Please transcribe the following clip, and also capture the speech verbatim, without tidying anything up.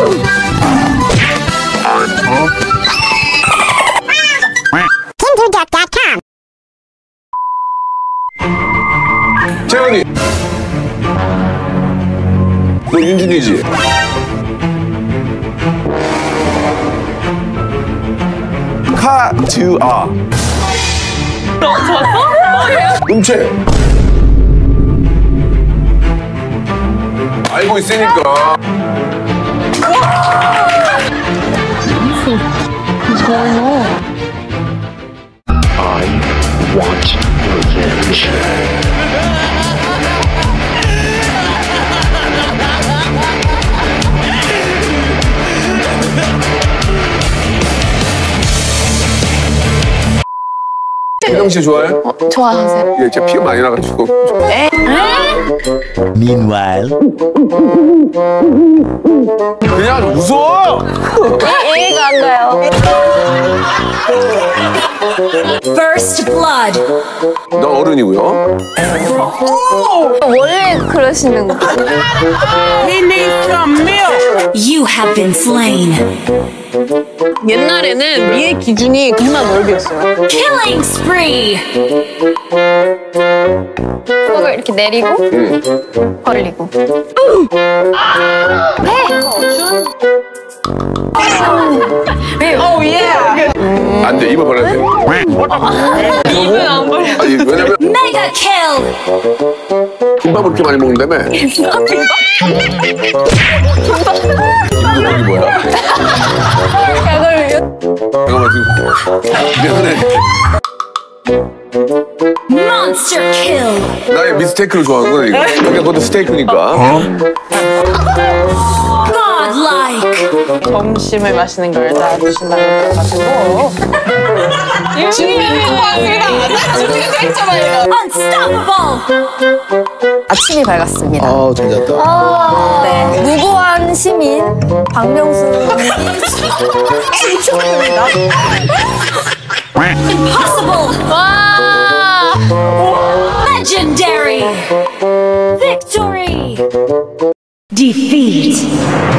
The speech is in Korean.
채원이. 너 윤진이지? 카즈하. eunchae. 알고 있으니까. What's going on? I want revenge. 혜경 씨 좋아해? 어, 좋아하세요? 예, 제가 피가 많이 나가지고. 에? Meanwhile, 그냥 웃어! 이해가 안 가요. First blood. 너 어른이고요. 원래 그러시는 거. He needs some milk. You have been slain. 옛날에는 미의 기준이 이만 넓이었어요. Killing spree. 속을 이렇게 내리고 응. 벌리고. 네. Oh yeah. 안 돼, 입을 벌려야 돼. 입은 안 벌려. 아니, 왜냐면 Mega kill. 김밥을 그렇게 많이 먹는다며. 김밥? 김밥이 뭐야? 잠깐만, 지금. 미안해. Monster kill. 나의 미스테이크를 좋아하는구나, 이거. 그러니까 그것도 스테이크니까. Godlike. 점심을 마시는 걸 다 드신다고 들어가지고. 준비하고 왔습니다. 준비했잖아요. Unstoppable. 아침이 밝았습니다. 아우, 잘 잤다. 아, 네. 무고한 시민 박명수님이 신청합니다. Impossible. 와! Legendary. Victory. Defeat.